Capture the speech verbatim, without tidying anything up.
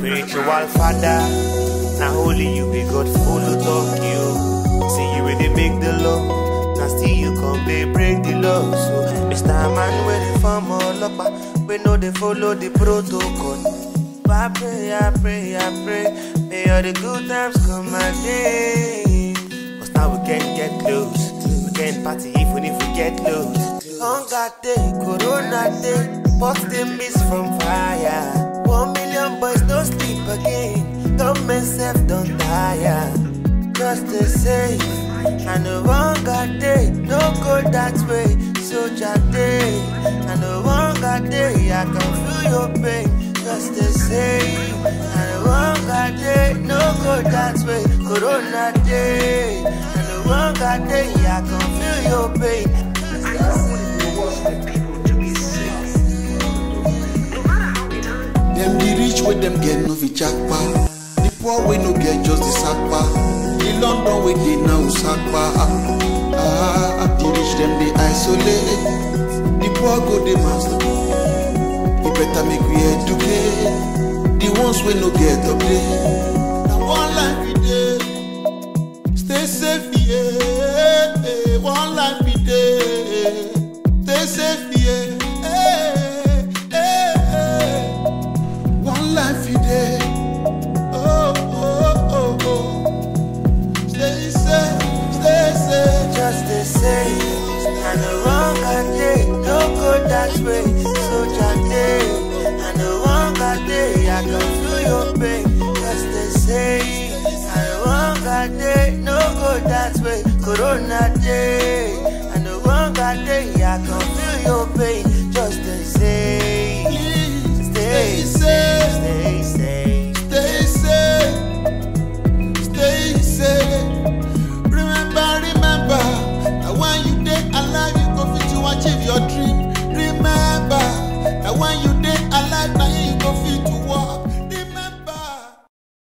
Spiritual father, now only you be God follow talk you. See you really make the law, now still you come they break the law. So Mister Man where they form all up, we know they follow the protocol. I pray, I pray, I pray, may all the good times come my day. Cause now we can't get close, we can't party even if we get loose. Hunger day, corona day, box the mist from fire. One million boys don't sleep again, government self don't tire. Just to say, I know hunger day, no go that way. Soldier day, I know hunger day, I can feel your pain. Just to say, I know hunger day, no go that way. Corona day, I know hunger day, I can feel your pain. Them the rich with them get no vichakpa. The poor we no get just the sakpa. The London we they now sakpa. Ah, the rich them they isolate. The poor go they masturbate. You better make we educate. The ones we no get update. Now one life we day. Stay safe, yeah. One life we day. Stay safe, yeah. Life you day, oh, oh, oh, oh. Stay safe, stay safe. Just to say, I know hunger day, no go that way. Soldier day, I know hunger day, I can feel your pain. Just to say, I know hunger day, no go that way. Corona day.